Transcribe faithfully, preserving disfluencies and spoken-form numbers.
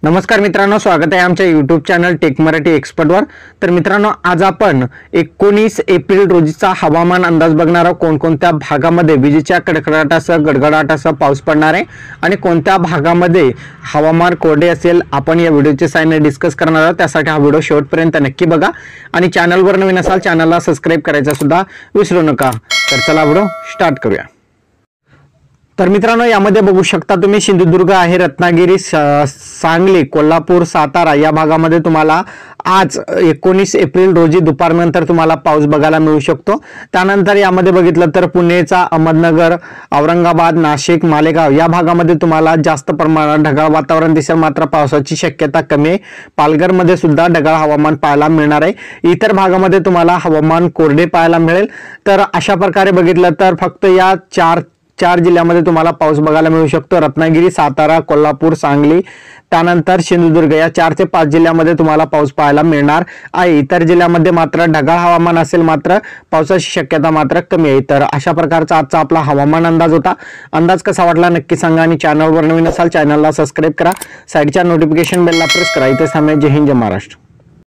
नमस्कार मित्रांनो, स्वागत आहे आमच्या यूट्यूब चॅनल टेक मराठी एक्सपर्टवर। तर मित्रांनो, आज आपण एकोणीस एप्रिल रोजीचा हवामान अंदाज बघणार आहोत। कोणकोणत्या भागामध्ये विजेच्या कडकडाटासह गडगडाटासह पाऊस पडणार आहे आणि कोणत्या भागामध्ये हवामान कोरडे असेल आपण या व्हिडिओच्या साहाय्याने डिस्कस करणार आहोत। त्यासाठी हा व्हिडिओ शेवटपर्यंत नक्की बघा आणि चॅनलवर नवीन असाल चॅनलला सबस्क्राइब करायचं सुद्धा विसरू नका। तर चला व्हिडिओ स्टार्ट करूया। तर मित्रांनो, यामध्ये बघू शकता तुम्ही सिंधुदुर्ग आहे, रत्नागिरी, सांगली, कोल्हापूर, सातारा या भागामध्ये तुम्हाला आज एकोणीस एप्रिल रोजी दुपारनंतर तुम्हाला पाऊस बघायला मिळू शकतो। त्यानंतर यामध्ये बघितलं तर पुणेचा, अहमदनगर, औरंगाबाद, नाशिक, मालेगाव या भागामध्ये तुम्हाला जास्त प्रमाणात ढगाळ वातावरण दिसेल, मात्र पावसाची शक्यता कमी आहे। पालघरमध्ये सुद्धा ढगाळ हवामान पाहायला मिळणार आहे। इतर भागामध्ये तुम्हाला हवामान कोरडे पाहायला मिळेल। तर अशा प्रकारे बघितलं तर फक्त या चार चार जिल्ह्यामध्ये तुम्हाला पाऊस बघायला मिळू शकतो। रत्नागिरी, सातारा, कोल्हापूर, सांगली, त्यानंतर सिंधुदुर्ग या चार ते पाच जिल्ह्यामध्ये तुम्हाला पाऊस पाहायला मिळणार आहे। इतर जिल्ह्यामध्ये मात्र ढगाळ हवामान असेल, मात्र पावसाची शक्यता मात्र कमी आहे। तर अशा प्रकारचा आजचा आपला हवामान अंदाज होता। अंदाज कसा वाटला नक्की सांगा आणि चॅनलवर नवीन असाल चॅनलला सबस्क्राइब करा, साईडच्या नोटिफिकेशन बेलला प्रेस करा। इथे सामने जय हिंद, जय महाराष्ट्र।